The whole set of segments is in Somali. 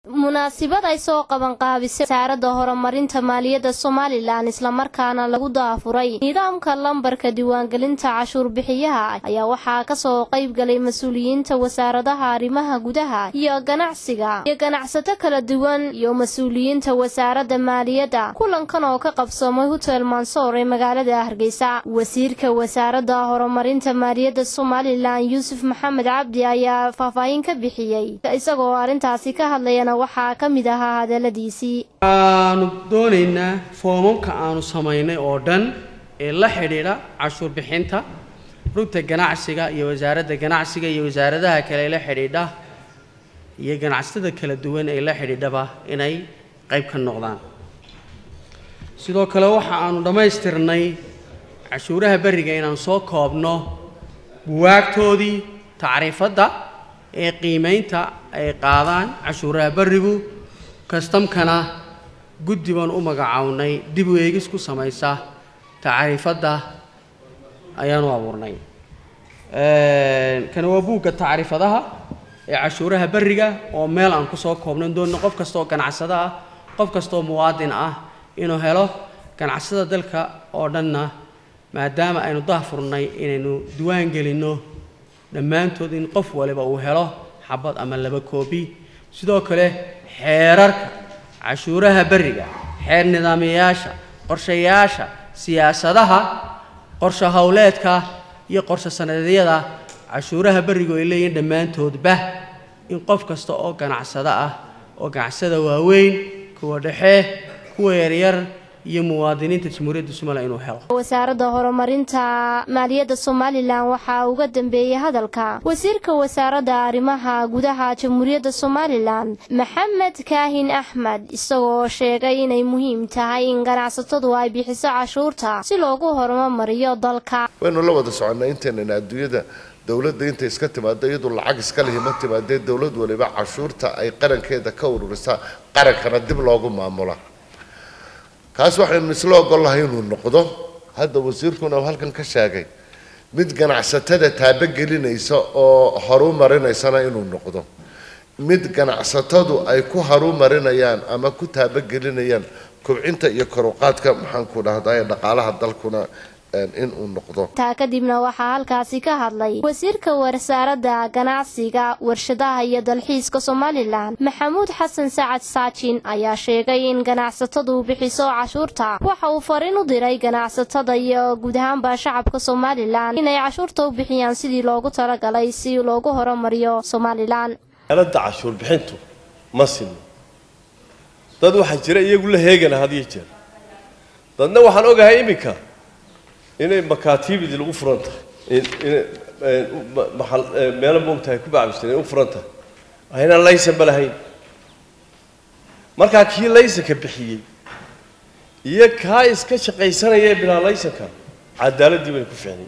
munaasabad ay soo qaban qaabisay wasaaradda horumarinta maaliyadda Soomaaliland isla markaana lagu daafuray nidaamka lambarka diiwaangelinta cashuur bixiyaha ayaa waxaa ka soo qayb galay mas'uuliyiinta wasaaradaha arrimaha gudaha iyo ganacsiga iyo ganacsato kala duwan iyo mas'uuliyiinta wasaaradda maaliyadda kulankan oo ka qabsoomay Hotel Mansour ee magaalada Hargeysa wasiirka wasaaradda horumarinta maaliyadda Soomaaliland Yuusuf Maxamed Cabdi ayaa faahfaahin ka bixiyay isagoo arintaasi ka hadlayana waxaa ka mid ahaa hadaladiisii aanu doonaynaa foomamka aanu samaynay oo dhan ee la xiriira cashuur bixinta rugta ganacsiga iyo wasaaradda ganacsiga iyo wasaaradaha kale la xiriira iyo ganacsatada kala duwan ee la xiriiraba inay qayb ka noqdaan sidoo kale waxa aanu dhamaystirnay cashuuraha bariga inaan soo koobno buwaagtoodii taariifada ee qiimeynta ay qaadaan cashuuraha barigu kastamkana guddiban u magacawnay dib u eegis ku samaysa taariifada ayaanu abuurnay kana waa buugga taariifadaha ee cashuuraha bariga oo meel aan ku soo koobnan doonno qof kasta oo ganacsada ah qof kasta oo muwaadin ah inuu helo ganacsada dalka oo dhanna maadaama aynu daahfurnay inaynu diiwaan gelino dhammaantood in qof waliba uu helo xabad ama laba koobi sidoo kale xeerarka cashuuraha bariga xeer nidaamiyaasha qorshayaasha siyaasadaha qorshe hawleedka iyo qorshe sanadeeyada cashuuraha bariga ay leeyihiin dhammaantoodba in qof kasta oo ganacsada ah oo ganacsada waaweyn kuwa dhexe kuwa yaryar iyo muwaadiniinta Jamhuuriyadda Soomaaliya inuu helo wasaaradda horumarinta maaliyadda Soomaaliland waxa uga dambeeyay hadalka wasiirka wasaaradda arrimaha gudaha Jamhuuriyadda Soomaaliland Maxamed Kaahin Ahmed isagoo sheegay inay muhiim tahay in ganacsatadu ay bixiso cashuurta si loogu horumariyo dalka waynu la wada soconaa intaan adduunyada dawladda inta iska timaado iyadoo lacag iska leh ma timaadee dawlad waliba cashuurta ay qarankeeda ka ururisaa qarankana dib loogu maamulo kaas waxaan isla ogolahay inuu noqdo hadda wasiirkuna halkan ka sheegay mid ganacsatada taabagelinaysa oo horumarinaysa inuu noqdo mid ganacsatadu ay ku horumarinayaan ama ku taabagelinayaan kobcinta iyo kor u qaadka maxaan ku dhahdaa dhaqaalaha dalkuna in uu noqdo taakadibna waxa halkaasi ka hadlay wasiirka wasaaradda ganacsiga warshadaha iyo dalxiiska Soomaaliland Maxamuud Xasan Saacad Saacin ayaa sheegay in ganacsatadu bixiso cashuurta waxa uu fariin u diray ganacsatada iyo guud ahaan shacabka Soomaaliland inay cashuurta u bixiyaan sidii loogu talagalay si loogu horumariyo Soomaaliland alada cashuur bixintu masil dad waxa jira iyagu la heegana hadiye jeer dadna waxaan ogahay imika inay makaatibidi lagu furanta maxal meel moogtahay ku baabisay u furanta ayna laysan balahayn marka kii laysan ka bixiyay iyo ka iska shaqaysanaya bilaa laysanka cadaaladii way ku fiicnay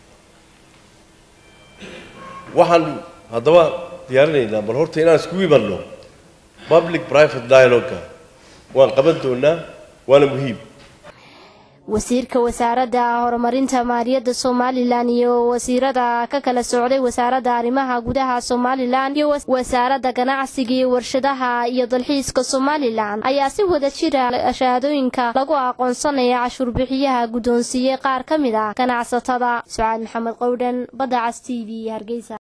waxaan hadaba diyaarinaynaa bal horta inaan isku iibano public private dialogue waan qaban doonaa waana muhiim wasiirka wasaaradda horumarinta maaliyadda Soomaaliland iyo wasiirada ka kala socday wasaaradda arrimaha gudaha Soomaaliland iyo wasaaradda ganacsiga iyo warshadaha iyo dalxiiska Soomaaliland ayaa si wada jir ah shahaadooyinka lagu aqoonsanayo cashuur bixiyaha guddoonsiye qaar ka mid ah ganacsatada Sucaad Maxamed Qowdhan Badda Cas TV Hargeysa.